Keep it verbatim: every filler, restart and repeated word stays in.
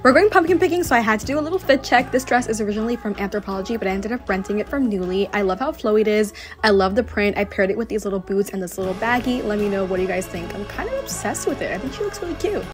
We're going pumpkin picking, so I had to do a little fit check. This dress is originally from Anthropologie, but I ended up renting it from Nuuly. I love how flowy it is. I love the print. I paired it with these little boots and this little baggie. Let me know, what do you guys think? I'm kind of obsessed with it. I think she looks really cute.